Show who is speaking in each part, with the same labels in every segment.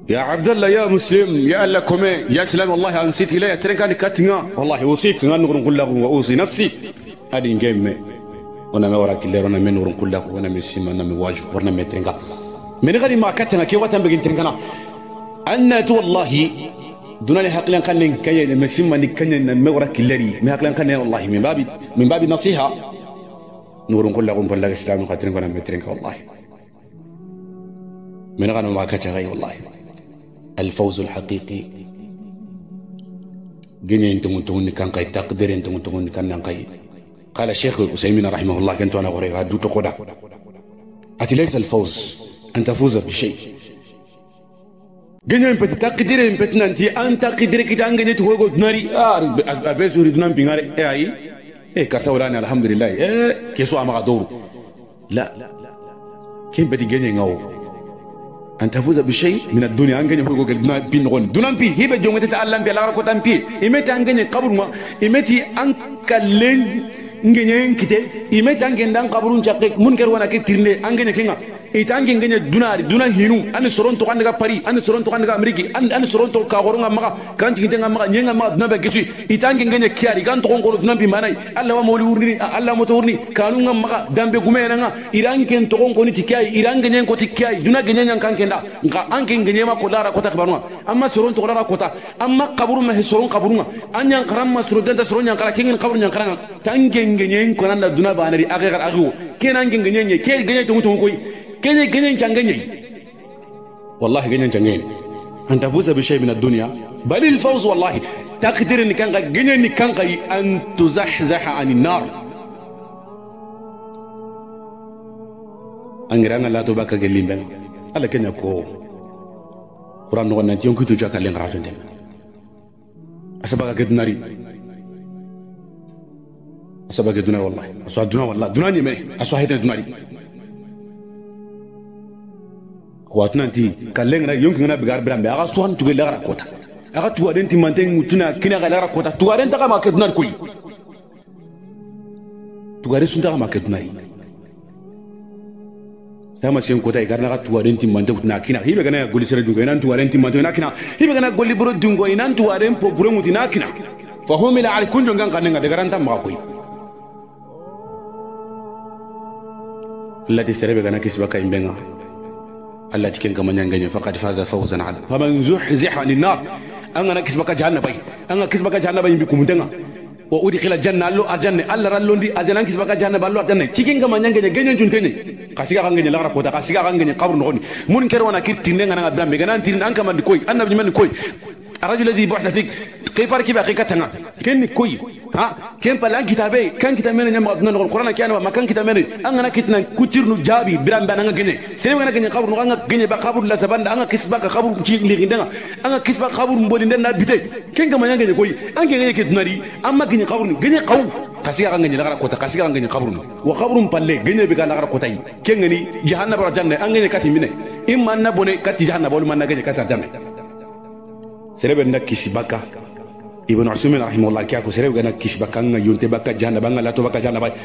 Speaker 1: يا عبد الله يا مسلم يا لكم يا سلام الله انسيت الي تركاني كاتنا والله اوصيك نقول نقول له واوصي نفسي هذه جيم وانا ما وراك اللي رانا من نقول نقول له وانا مشي انا مواجه ورنا مترنكا من غير ما كاتنا كي واتن بغي ترنكنا ان والله دون حقلان كان كاي مسي ما كان ما وراك اللي ما حقلان كان والله من باب نصيحه نقول نقول له الاسلام قاتلين وانا مترنكا والله من غير ما كاتنا والله الفوز الحقيقي جني انتم كان قاي تقدر انتم كان قاي قال الشيخ العثيمين رحمه الله كنت انا غريب هدو تقودا اتي ليس الفوز ان تفوز بشيء جني امبت تقدر امبت نانتي انت قدر كده انجي تقول ناري ابيزوري دنان بيناري اي كاسولانا الحمد لله كيسو اما دور لا كيف بدي جني غاو أن تفوز بشيء من الدنيا أنجني هو يقول دنا بين نقول دنا بين هي بجوم تتعلم بلا ركوت أم بين إمتى أنجني قبر ما إمتى أنكلين إنجني كده إمتى أنجني دان قبرون جاك منكر وانا كتيرني أنجني كينغا إتانجي إنجني دنا هينو أنا سرون تو عندك باري أنا سرون تو عندك أمريكي أنا سرون تو كهورونغا ما كان تيجي ما نينغا ما دنا بكسي إتانجي إنجني كياري كان تكون قولوا دنا بين ماناي الله ما مولورني الله ما تورني كانوا ما دام بكمة أنا إيران كن تكون كوني تكاي إيران كنين كوتي كاي دنا كنين كان kenda nka anke ngenye ma ko lara kota kabaruma amma soron to lara kota amma kaburu ma soron kaburuma anyan karamma soron da soron yan kala kingen kaburu yan kala tanke ngenye ko nan da duna banari agar agu kenan ngenye nye ke ngenye to mutum koy ngenye changenye wallahi ngenye changenye an tafuza bi shay min ad-dunya bal al-fawz wallahi taqdir ni kan ngenye ni kan an tuzahzaha anin nar angiranga la to baka gelimben ala kenya ko quran no nan jonki to jaka len rato dem asaba ga dunari asaba ga dunari wallahi aswa dunari wallahi dunani me aswa hayta dunari khwatna ti kallen na yonki na bigar birambe aga suwan tuge lara kota aga tuwa den ti manten mutuna kina ga lara kota tuwa den ta ma ke dunari koy tuwa den sunta ma ke dunari sama sen kota igarna ka tuwaren timante na kina hibe kana goli sere dungo inan tuwaren timante na kina hibe kana goli buro dungo inan tuwaren po buro muti na kina fa humila al kunjo ngan kanenga de garanta ma koy allati sere be kana kisba kay mbenga allati ken kama nyanganya faqad faza fawzan ala faman zuhziha lin nar angana kisba ka jahannaba anga kisba ka jahannaba yimbi kumutenga wa udkhila janna allo ajanne alla rallondi ajanan kisba ka jahannaba allo ajanne cikin kama nyanganya genyen juntenye kasiga kangenya lara kota kasiga kangenya qabru ngoni mun kero wana kitinde ngana blambe ganan tin an kama koy annabi man koy الرجل الذي بعث فيك كيف ركب حقيقتنا كن كوي ها كن بلان كتابي كان كتاب من نما القران كان ما كان كتاب من انا كتنا كتير نجابي برام بان انا غني سيري انا غني قبر انا غني با قبر لا زبان انا كسبا قبر كي لي دنا انا كسبا قبر مبولين دنا بيتي كن كما غني كوي ان غني كتنا دي اما غني قبر غني قو كاسيا غني لا كوتا كاسيا غني قبر وقبر بالله غني بيغا لا كوتا كن غني جهنم برجنه ان غني كاتي منه اما ان بوني كاتي جهنم بول من غني كاتا جنه serebe nda kisibaka ibn Usaymin rahimahullah kiyako serebe gana kisibaka nga yonte baka janna banga la to baka janna bay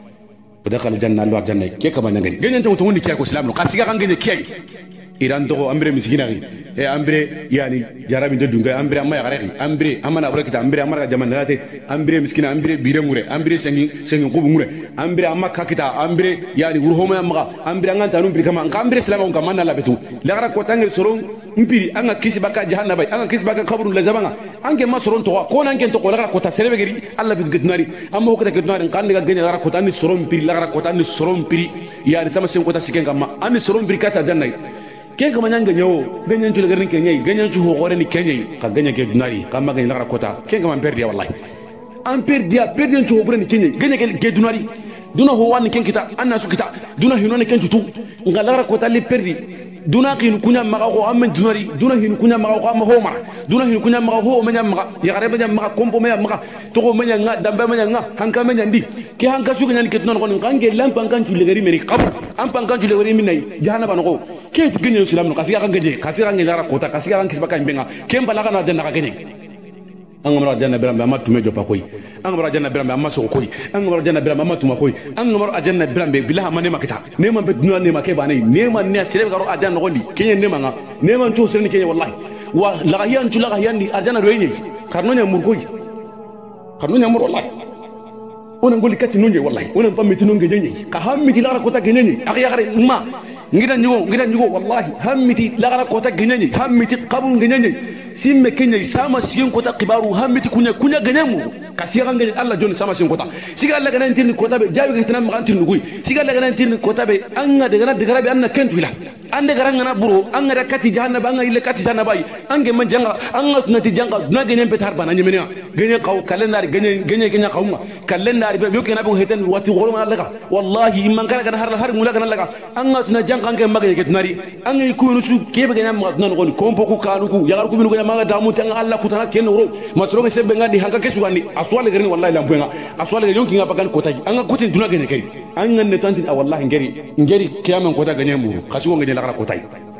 Speaker 1: بدخل الجنة الله الجنة كي كمان نجني جنة أنت متوني كيا كوسلام لو قاسيا كان جنة كيا إيران تقو أمبري مسكينة أمبري يعني جرام يدو دونغ أمبري أما يغرق أمبري أما نابرك كده أمبري أما رجمان نلاته أمبري مسكينة أمبري بيرمورة أمبري سنين قوم مورة أمبري أما كاكيتا أمبري يعني وروهم أما أمبري أنغان تانو أمبري كمان أمبري سلام أنغان كمان نلا بتو لغرق كوتانغ سرون أمبري أنغا كيس بكا جهنم باي أنغا كيس بكا خبر لزبانا أنغا ما سرون توا كون أنغا تقول لغرق كوتا سلام غيري الله بيتقدناري أما هو كده قدناري كان لغا جنة لغرق كوتاني سرون بيري لغرق كوتاني سرون بيري يعني سما سين كوتا سكين كمان أني سرون بيري كاتا جنة كين كمان ينجا نيو غنيان شو لغرين كينيا غنيان شو هو غورني كينيا كغنيا كدناري كما غنيا لغرق كوتا كين كمان بيرديا والله أم بيرديا شو هو غورني كينيا غنيا كدناري دونا هو وان كين كتا أنا سو كتا دونا هينوني كين تطو غلغرق كوتا لي بيردي دونا كين كونيا مغاو أم دناري دونا هين كونيا مغاو أم هو مغا دونا هين كونيا مغاو هو منيا مغا يغرب منيا مغا كومبو منيا مغا تقو منيا نغا دمبا منيا نغا هانكا منيا ندي كي هانكا شو غنيا كتنون غون كانجي لام بانكان شو لغري مري قبر أم بانكان شو لغري مناي جهنم بانغو كي تغنيا سلام نو كاسيا كانجي كاسيا كانجي لارا كوتا كاسيا كانجي سبكا بينغا كيم بلاغا نا دنا كاغني angam arjanna birambe amma tume jopa koy angam arjanna birambe amma so koy angam arjanna birambe amma tuma koy angam arjanna birambe billahi ma nema kita nema be duna nema ke bane nema ne sire garo arjanna gondi kenya nema nga nema ncho sirni kenya wallahi wa lagahiyan chu lagahiyan di arjanna royni karno nya murkoy karno nya mur wallahi onan goli katti nunje wallahi onan pamiti nunge jenye ka hammiti la ko ta genye akhiya gare ma ngida nyugo wallahi hammiti la ko ta genye hammiti qabun genye simme kenya sama sigin kota kibaru hammiti kunya ganyamu kasiga ngene Allah joni sama sigin kota siga Allah ganan tin kota be jabi kitan ma antin nugui siga Allah ganan tin kota be anga de gana be anna kentu ila ande garanga buro anga da kati jahannam anga ile kati jahannam bai ange man janga anga tunati janga duna ganyen petar bana nyemenya ganyen qaw kalendar ganyen kenya qawma kalendar be yoke na be heten wati goroma Allah wallahi imman kana kana har mula kana Allah anga tuna janga ange magane ke tunari anga ku su kebe ganyen ma tunan goni kompo ku kanu ku yagar ku binu maga damu tan Allah kutana ken ro masro be sebbe ngadi hanka kesu gandi aswale garin wallahi lampuenga aswale yonki nga bagan kota anga kutin duna gene kai anga ne tantin wallahi ngeri kiyaman kota gane mu kasi ngene la kota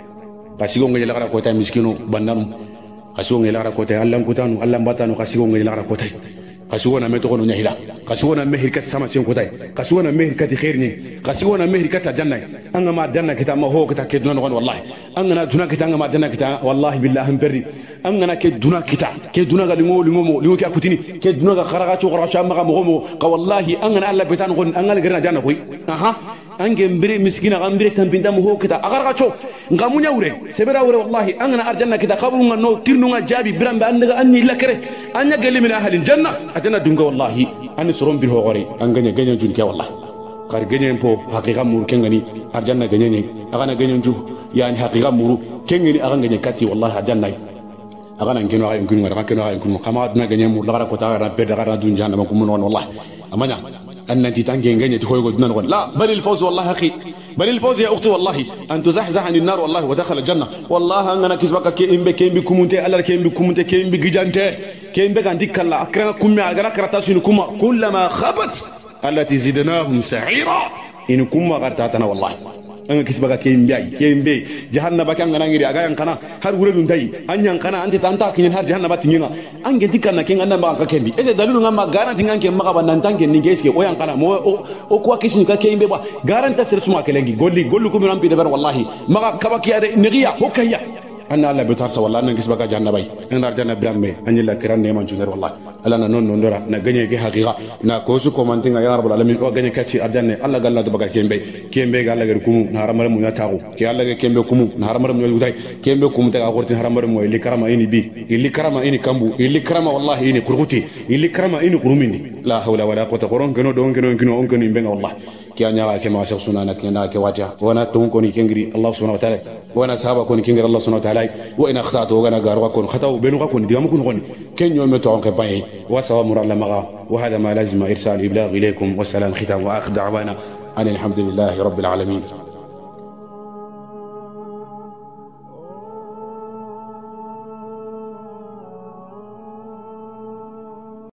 Speaker 1: kasi ngene la kota miskino bannam kasi ngene la kota Allah kutanu Allah batanu kasi ngene la kota kasi wona meto kono nyahila kasi wona mehir kat sama sen kota kasi wona mehir kat khairni kasi wona mehir kat janna anga ma janna kita ma ho kita ke duna wallahi anga na duna kita anga ma janna kita wallahi billahi berri anga na ke duna kita ke duna ga lingo lingo ka kutini ke duna ga kharaga cho kharaga ma ga mo ka wallahi anga na Allah betan gon anga na garna janna koy aha ange mbire miskina ga mbire tambinda mo ho kita agarga cho ngamunya ure sebera ure wallahi anga na arjanna kita qabu no tirnu nga jabi birambe anda anni lakare anya gali min ahli janna atana dunga wallahi ani soron bir ho gore anganya ganya junke wallahi kar ganyen po haqiqa mur kengani arjanna ganyen ni agana ganyen ju yani haqiqa muru kengani agana ganyen kati wallahi arjanna agana ngino ay ngino ngara keno ay ngino kama adna ganyen mur lagara ko ta ra be daga dun jahannama ko mun wallahi amanya ان انت تانجي غني تخوي قدنا نقول لا بل الفوز والله اخي بل الفوز يا اختي والله ان تزحزح عن النار والله ودخل الجنه والله انا كسبك كيمبي كومونتي الله كيمبي كومونتي كيمبي جانتي كيمبي غاندي كلا اكرا كومي اغرا كراتاسين كوما كلما خبت التي زدناهم سعيرا ان كوما غرتاتنا والله anga kisbaga kembe jahannaba kan ngana ngiri aga yankana har wure dun dai an yankana anti tanta kinin har jahannaba tinga ange dikanna ken anda ba ka kembi ese dalilu ngama garanti nganke maka banan tanke ninge eske o yankana mo o kwa kisin ka kembe ba garanta sir suma kelengi gollu ko mi rampi de bar wallahi maka kabaki ade nigiya hokaya anna Allah betarsa wallahi nan kisbaga jannabai en dar janna bramme anyi la kiran ne man junger wallahi ala na non ndora na ganye ge haqiqa na ko su ko mantinga ya rabbul alamin o ganye kati arjanne Allah galla do baga kembe ga Allah gar kumu na haramar mu ya tagu ke Allah ga kembe kumu na haramar mu yudai kembe kumu ta gorti haramar mu ili karama ini bi ili karama ini kambu ili karama wallahi ini qurguti ili karama ini qurumini la hawla wala quwwata quran keno don keno on keno imbenga wallahi كيانيا كما شخصنا كنا كواجه وانا تونكوني كنغري الله سبحانه وتعالى وانا صحابه كوني كنغري الله سبحانه وتعالى وانا اخطات وانا غاروا كون خطاو بينو كون ديام كون غني كن يوم تون كباي وسوا مر لمغا وهذا ما لازم ارسال ابلاغ اليكم والسلام ختام واخر دعوانا ان الحمد لله رب العالمين.